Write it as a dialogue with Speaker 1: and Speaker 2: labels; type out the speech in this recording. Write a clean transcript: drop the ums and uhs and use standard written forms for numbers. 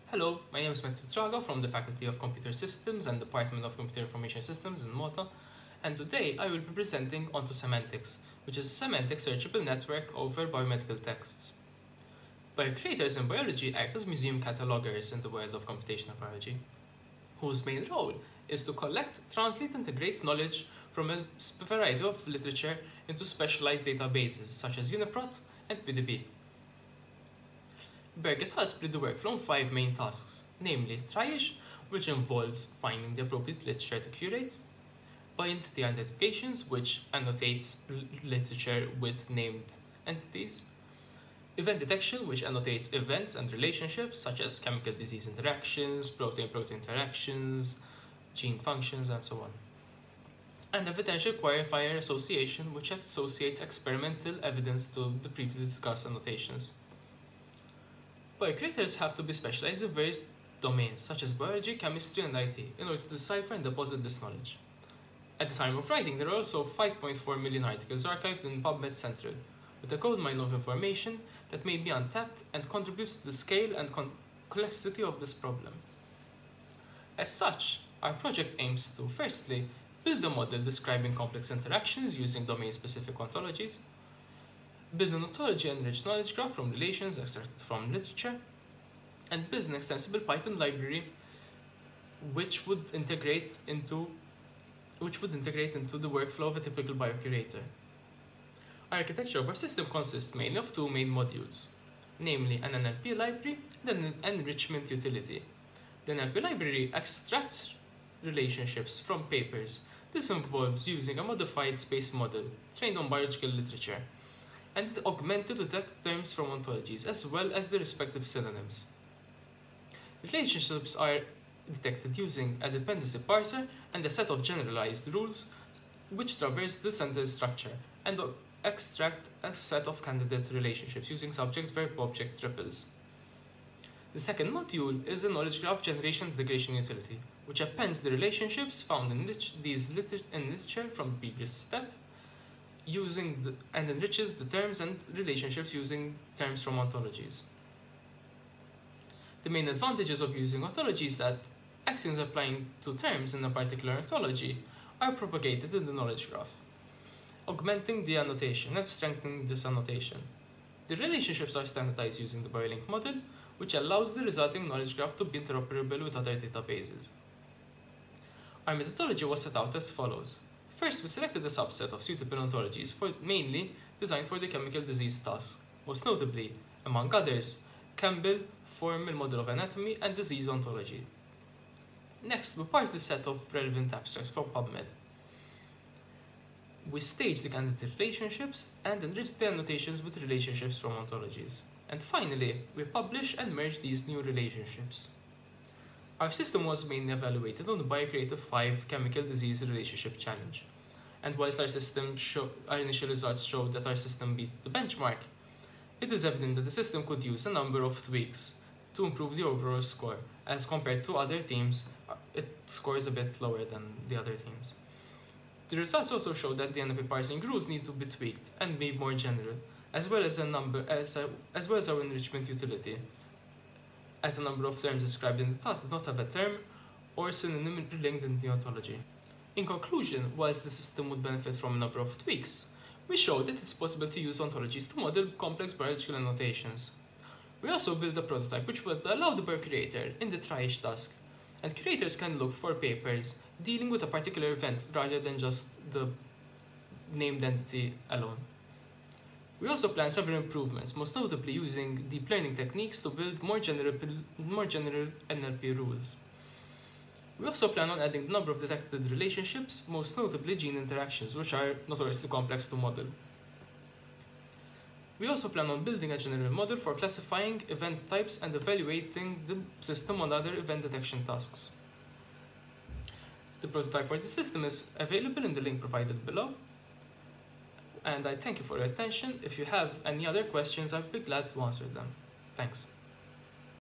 Speaker 1: Hello, my name is Matthew Traga from the Faculty of Computer Systems and Department of Computer Information Systems in Malta, and today I will be presenting Onto Semantics, which is a semantic searchable network over biomedical texts. Biocurators in biology act as museum catalogers in the world of computational biology, whose main role is to collect, translate, and integrate knowledge from a variety of literature into specialized databases such as UniProt and PDB. Birgit has split the workflow on 5 main tasks, namely triage, which involves finding the appropriate literature to curate, by-entity identifications, which annotates literature with named entities, event detection, which annotates events and relationships such as chemical disease interactions, protein-protein interactions, gene functions, and so on, and evidential qualifier association, which associates experimental evidence to the previously discussed annotations. Biocurators have to be specialized in various domains such as biology, chemistry, and IT in order to decipher and deposit this knowledge. At the time of writing, there are also 5.4 million articles archived in PubMed Central, with a goldmine of information that may be untapped and contributes to the scale and complexity of this problem. As such, our project aims to, firstly, build a model describing complex interactions using domain-specific ontologies, build an ontology-enriched knowledge graph from relations extracted from literature, and build an extensible Python library which would integrate into the workflow of a typical biocurator. Our architecture of our system consists mainly of 2 main modules, namely an NLP library and an enrichment utility. The NLP library extracts relationships from papers. This involves using a modified space model trained on biological literature, and it augmented to detect terms from ontologies as well as the respective synonyms. Relationships are detected using a dependency parser and a set of generalized rules which traverse the sentence structure and extract a set of candidate relationships using subject-verb-object triples. The second module is a knowledge graph generation integration utility, which appends the relationships found in literature from the previous step, and enriches the terms and relationships using terms from ontologies. The main advantages of using ontologies is that axioms applying to terms in a particular ontology are propagated in the knowledge graph, augmenting the annotation and strengthening this annotation. The relationships are standardized using the BioLink model, which allows the resulting knowledge graph to be interoperable with other databases. Our methodology was set out as follows. First, we selected a subset of suitable ontologies mainly designed for the chemical disease task, most notably, among others, Campbell, Formal Model of Anatomy, and Disease Ontology. Next, we parsed the set of relevant abstracts from PubMed. We staged the candidate relationships and enriched the annotations with relationships from ontologies. And finally, we publish and merge these new relationships. Our system was mainly evaluated on the Biocreative 5 Chemical Disease Relationship Challenge. And whilst our initial results showed that our system beat the benchmark, it is evident that the system could use a number of tweaks to improve the overall score. As compared to other teams, it scores a bit lower than the other teams. The results also show that the NLP parsing rules need to be tweaked and made more general, as well as our enrichment utility, as a number of terms described in the task did not have a term or synonym linked in the ontology. In conclusion, whilst the system would benefit from a number of tweaks, we showed that it's possible to use ontologies to model complex biological annotations. We also built a prototype which would allow the biocurator in the triage task, and curators can look for papers dealing with a particular event rather than just the named entity alone. We also plan several improvements, most notably using deep learning techniques to build more general NLP rules. We also plan on adding the number of detected relationships, most notably gene interactions, which are notoriously complex to model. We also plan on building a general model for classifying event types and evaluating the system on other event detection tasks. The prototype for the system is available in the link provided below. And I thank you for your attention. If you have any other questions, I'd be glad to answer them. Thanks.